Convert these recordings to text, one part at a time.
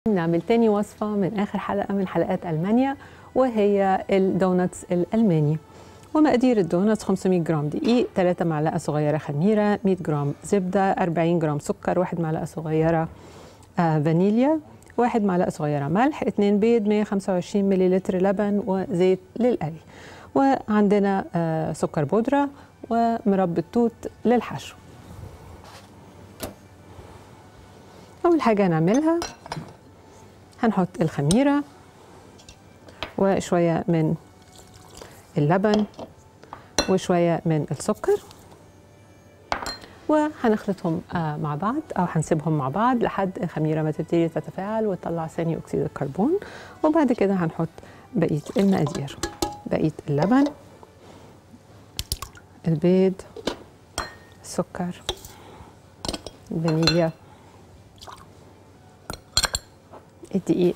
نعمل تاني وصفة من آخر حلقة من حلقات ألمانيا، وهي الدونتس الألماني. ومقادير الدونتس: 500 جرام دقيق، 3 معلقة صغيرة خميرة، 100 جرام زبدة، 40 جرام سكر، 1 معلقة صغيرة فانيليا، 1 معلقة صغيرة ملح، 2 بيض، 125 مليلتر لبن، وزيت للقلي. وعندنا سكر بودرة ومربى توت للحشو. أول حاجة هنعملها هنحط الخميرة وشوية من اللبن وشوية من السكر، وهنخلطهم مع بعض أو هنسيبهم مع بعض لحد الخميرة ما تبتدي تتفاعل وتطلع ثاني أكسيد الكربون. وبعد كده هنحط بقية المقادير: بقية اللبن، البيض، السكر، الفانيليا، الدقيق،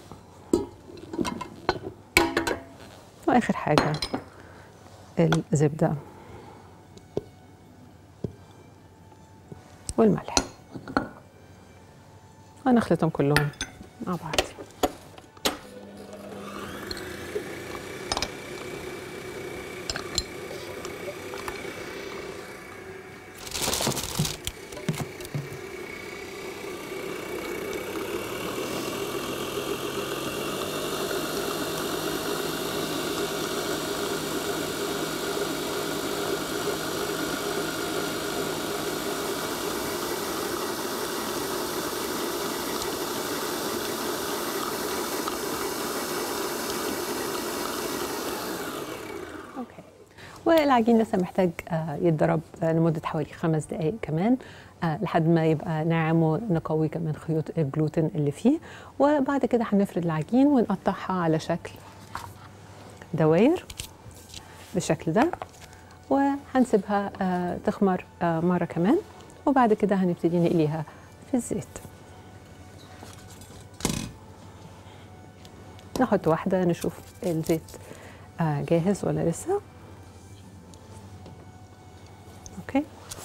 وآخر حاجة الزبدة والملح، ونخلطهم كلهم مع بعض. والعجين لسه محتاج يتضرب لمدة حوالي 5 دقايق كمان لحد ما يبقى ناعم، ونقوي كمان خيوط الجلوتين اللي فيه. وبعد كده هنفرد العجين ونقطعها على شكل دواير بالشكل ده، وهنسيبها تخمر مرة كمان، وبعد كده هنبتدي نقليها في الزيت. نحط واحدة نشوف الزيت جاهز ولا لسه. اوكي،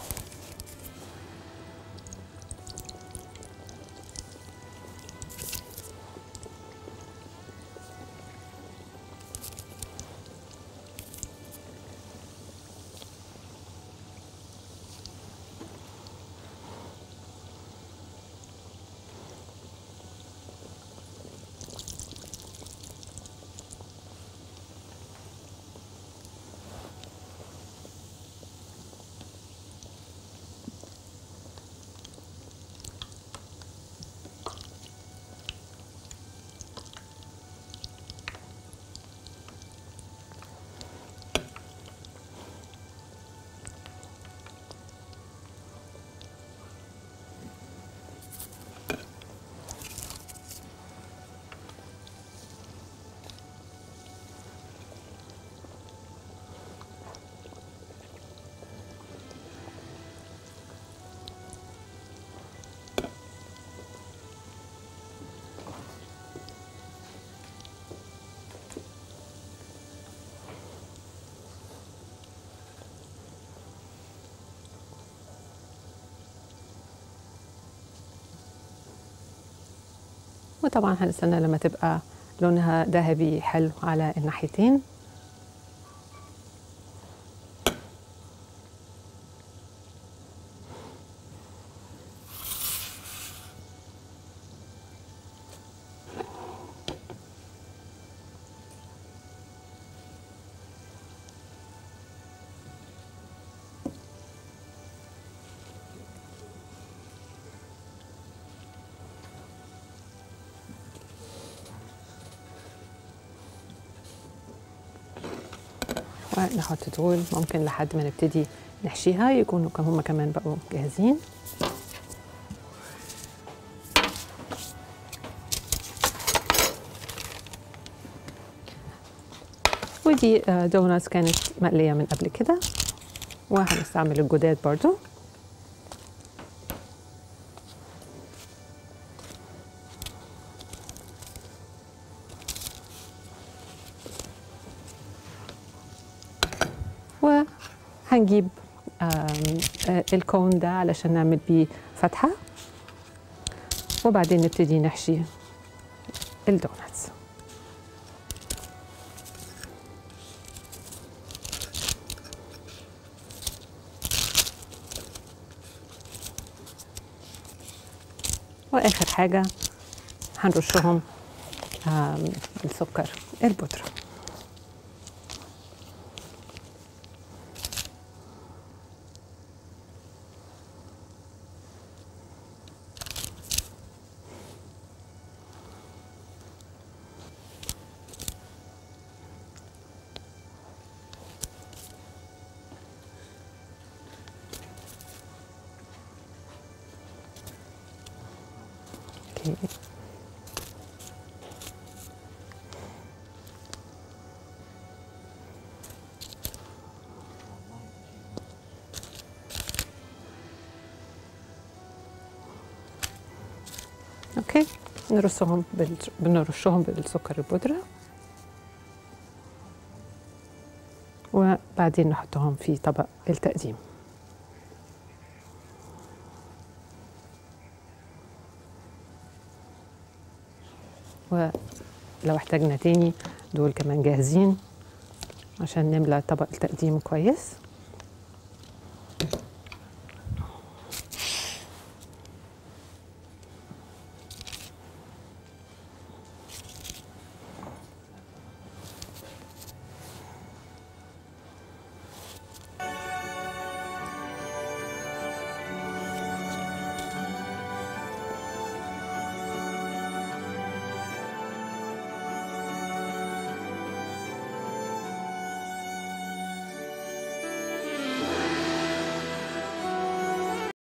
وطبعا هنستنى لما تبقى لونها ذهبي حلو على الناحيتين. ونحط دول ممكن لحد ما نبتدي نحشيها يكونوا هم كمان بقوا جاهزين. ودي دوناتس كانت مقلية من قبل كده، وهنستعمل الجداد برضو. وهنجيب الكون ده علشان نعمل بيه فتحة، وبعدين نبتدي نحشي الدوناتس. واخر حاجه هنرشهم السكر البودره. اوكي، بنرشهم بالسكر البودرة، وبعدين نحطهم في طبق التقديم. ولو احتاجنا تاني دول كمان جاهزين عشان نملى طبق التقديم كويس.